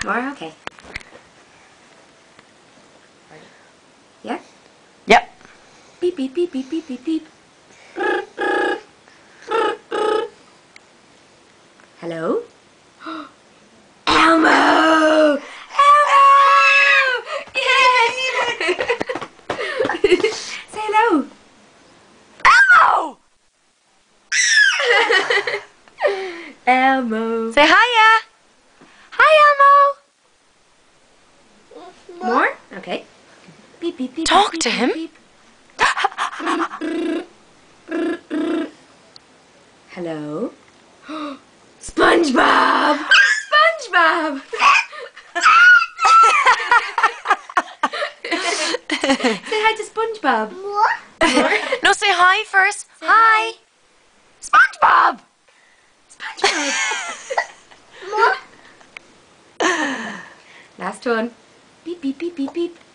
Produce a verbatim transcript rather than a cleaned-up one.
More? Okay. Yeah? Yep. Beep, beep, beep, beep, beep, beep, beep. Hello? Elmo! Elmo! Yes! Say hello. Elmo! Elmo. Say hiya. Hi, Elmo. More? Okay. Beep, beep, beep, Talk beep, to beep, him. beep. Hello? SpongeBob! SpongeBob! Say hi to SpongeBob. What? No, say hi first. Say hi. SpongeBob! SpongeBob. What? Last one. Beep, beep, beep, beep, beep.